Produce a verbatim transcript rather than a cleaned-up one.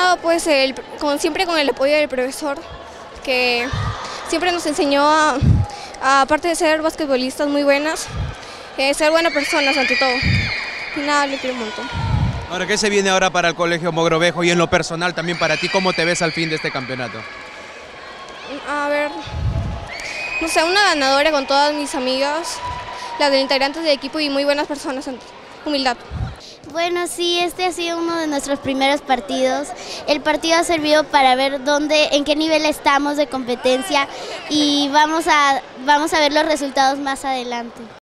contado pues el, con, siempre con el apoyo del profesor, que siempre nos enseñó a, a aparte de ser basquetbolistas muy buenas, eh, ser buenas personas ante todo. Y nada, le quiero un montón. Ahora, ¿qué se viene ahora para el Colegio Mogrovejo y en lo personal también para ti? ¿Cómo te ves al fin de este campeonato? A ver, no sé, una ganadora con todas mis amigas, las de integrantes del equipo y muy buenas personas, humildad. Bueno, sí, este ha sido uno de nuestros primeros partidos. El partido ha servido para ver dónde, en qué nivel estamos de competencia y vamos a, vamos a ver los resultados más adelante.